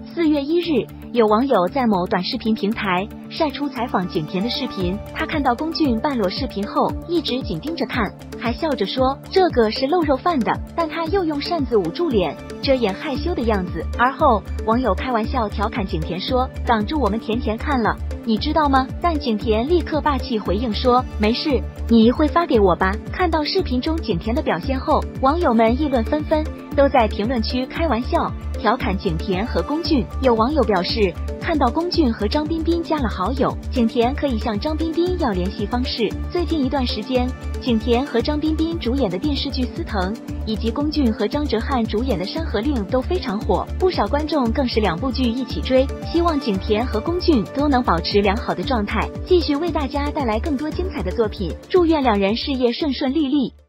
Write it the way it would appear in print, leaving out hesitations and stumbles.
4月1日，有网友在某短视频平台晒出采访景甜的视频，他看到龚俊半裸视频后，一直紧盯着看，还笑着说这个是露肉饭的，但他又用扇子捂住脸，遮掩害羞的样子。而后网友开玩笑调侃景甜说，挡住我们甜甜看了，你知道吗？但景甜立刻霸气回应说，没事，你会发给我吧。看到视频中景甜的表现后，网友们议论纷纷，都在评论区开玩笑调侃景甜和龚俊。有网友表示，看到龚俊和张彬彬加了好友，景甜可以向张彬彬要联系方式。最近一段时间，景甜和张彬彬主演的电视剧《司藤》，以及龚俊和张哲瀚主演的《山河令》都非常火，不少观众更是2部剧一起追。希望景甜和龚俊都能保持良好的状态，继续为大家带来更多精彩的作品。祝愿两人事业顺顺利利。